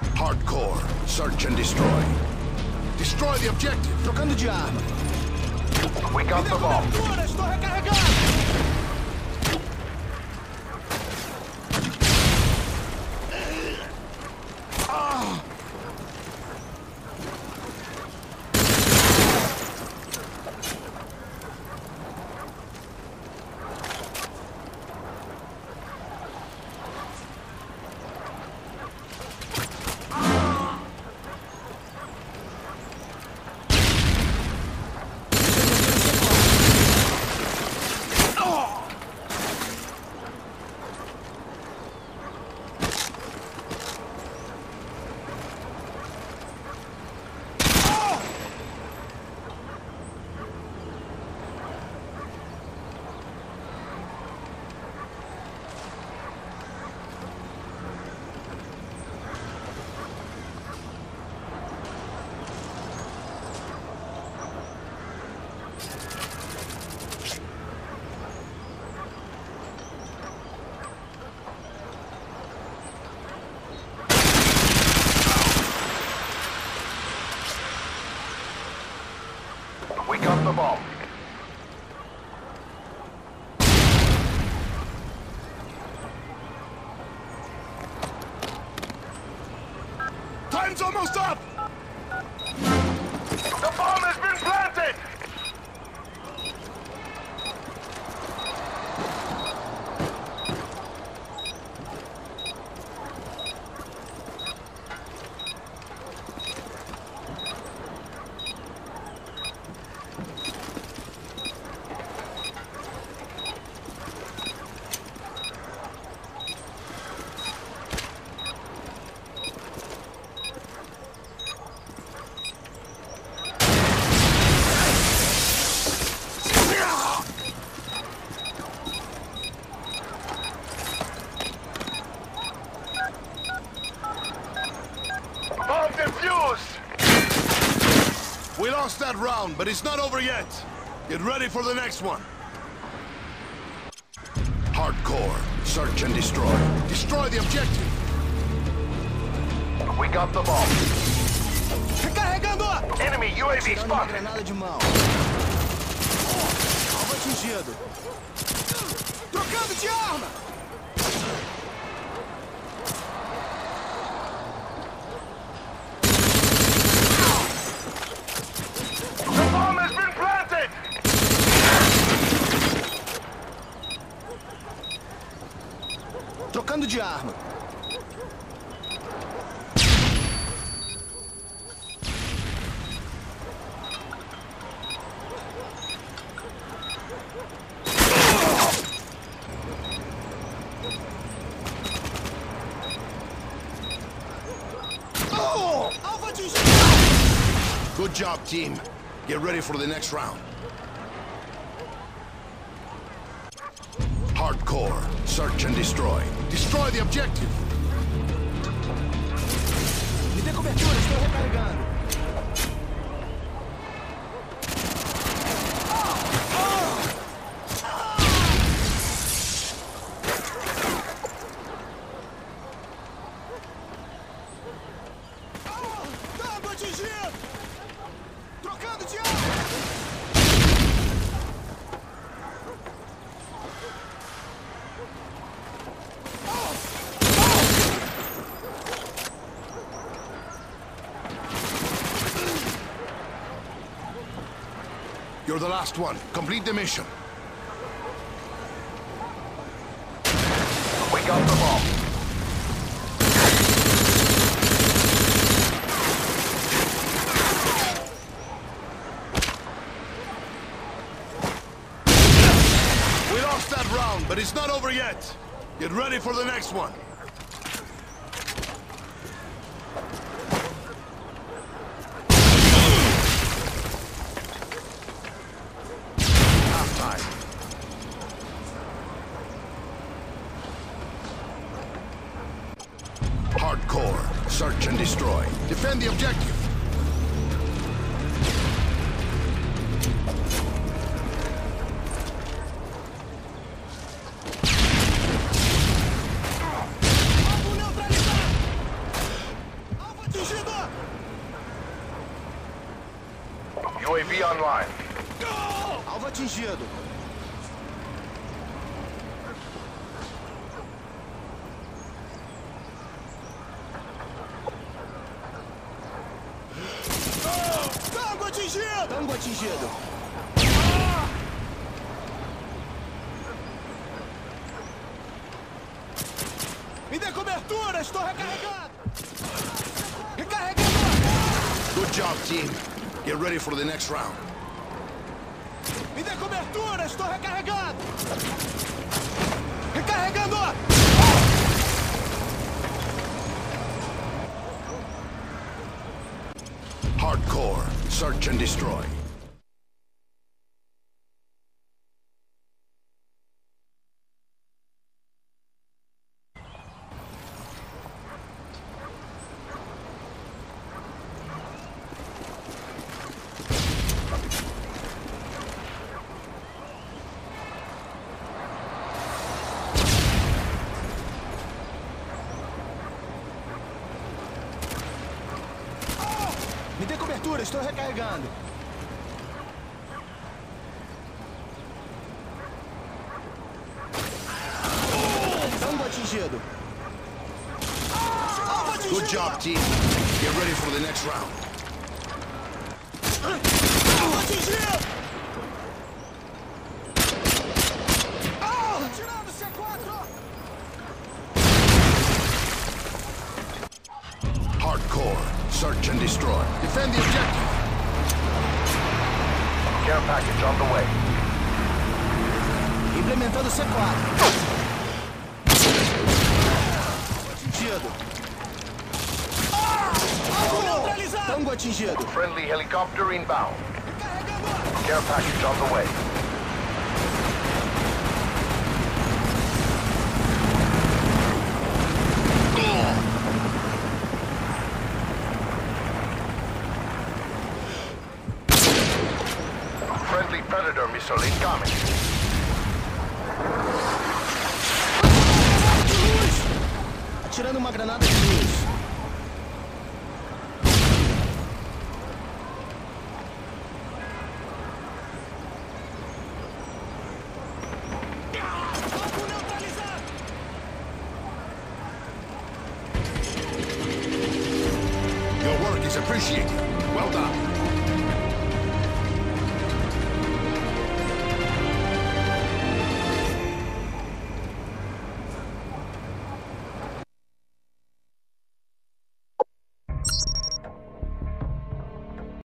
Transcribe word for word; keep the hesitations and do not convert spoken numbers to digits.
Hardcore. Search and destroy. Destroy the objective. Trocando de arma. We got the bomb. Cobertura, estou recarregando. We got the bomb. Time's almost up! The bomb has been planted! Bomb defused! We lost that round, but it's not over yet. Get ready for the next one. Hardcore. Search and destroy. Destroy the objective. We got the bomb. Recarregando. Enemy U A V Tirando uma spotted. granada de mão. Alvo atingido. Trocando de arma. The bomb has been planted! Trocando de arma. Alvo atingido. Good job, team. Get ready for the next round. Hardcore. Search and destroy. Destroy the objective. Me dê cobertura, estou recarregando. Alvo atingido. Trocando de arma. You're the last one. Complete the mission. We got the bomb. We lost that round, but it's not over yet. Get ready for the next one. Half-time. Hardcore. Search and destroy. Defend the objective. Alvo neutralizado. U A V online. Alvo atingido. Tango atingido! Tango atingido. Me dê cobertura, estou recarregado. Recarregando. Good job, team. Get ready for the next round. Me dê cobertura, estou recarregado. Recarregando. Hardcore. Search and destroy. Me dê cobertura, estou recarregando. Tango atingido. Alvo atingido. Good job, team. Get ready for the next round. Alvo atingido. Ah! Tirando C quatro. Hardcore. Search and destroy. Defend the objective. Care package on the way. Implementando C quatro. Atingido. Alvo neutralizado. Tango atingido. Friendly helicopter inbound. Recarregando. Care package on the way. Friendly Predator missile incoming. Atirando uma granada de luz. Alvo neutralizado. Your work is appreciated. Well done.